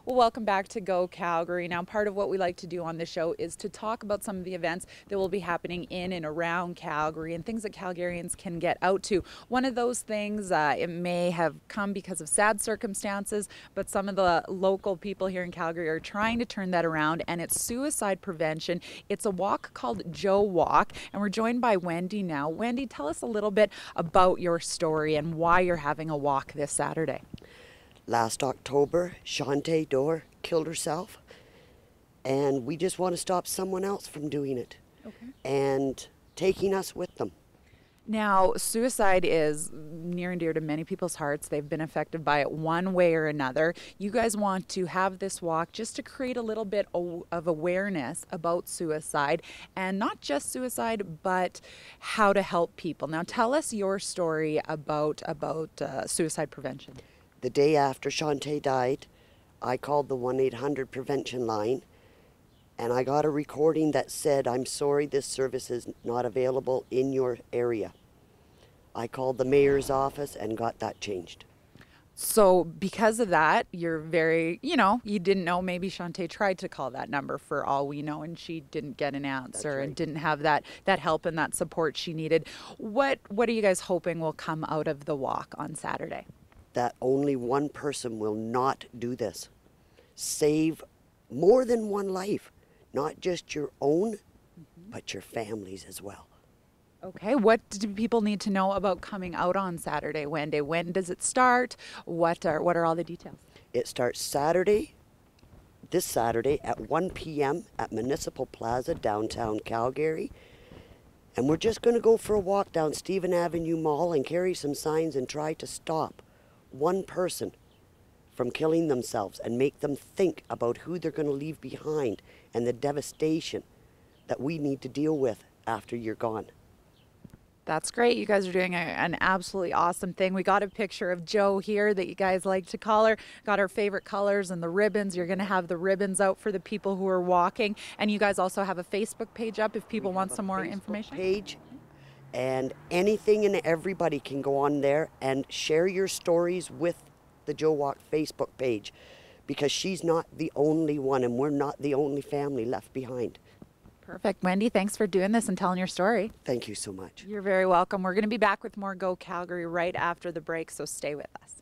Well, welcome back to Go Calgary. Now, part of what we like to do on the show is to talk about some of the events that will be happening in and around Calgary and things that Calgarians can get out to. One of those things, it may have come because of sad circumstances, but some of the local people here in Calgary are trying to turn that around, and it's suicide prevention. It's a walk called Joe Walk, and we're joined by Wendy now. Wendy, tell us a little bit about your story and why you're having a walk this Saturday. Last October, Shantae Dorr killed herself, and we just want to stop someone else from doing it and taking us with them. Now, suicide is near and dear to many people's hearts. They've been affected by it one way or another. You guys want to have this walk just to create a little bit of awareness about suicide, and not just suicide, but how to help people. Now, tell us your story about suicide prevention. The day after Shantae died, I called the 1-800-prevention line, and I got a recording that said, "I'm sorry, this service is not available in your area." I called the mayor's office and got that changed. So because of that, you're very, you didn't know, maybe Shantae tried to call that number for all we know, and she didn't get an answer and didn't have that help and that support she needed. What are you guys hoping will come out of the walk on Saturday? That only one person will not do this. Save more than one life, not just your own, but your families as well. Okay, what do people need to know about coming out on Saturday, Wendy? When does it start? What are all the details? It starts this Saturday at 1 p.m. at Municipal Plaza, downtown Calgary. And we're just going to go for a walk down Stephen Avenue Mall and carry some signs and try to stop one person from killing themselves and make them think about who they're going to leave behind and the devastation that we need to deal with after you're gone. That's great. You guys are doing an absolutely awesome thing. We got a picture of Joe here that you guys like to call her. Got her favorite colors and the ribbons. You're going to have the ribbons out for the people who are walking. And you guys also have a Facebook page up if people want some more information. Page. And anything and everybody can go on there and share your stories with the Joe Walk Facebook page, because she's not the only one and we're not the only family left behind. Perfect. Wendy, thanks for doing this and telling your story. Thank you so much. You're very welcome. We're going to be back with more Go Calgary right after the break, so stay with us.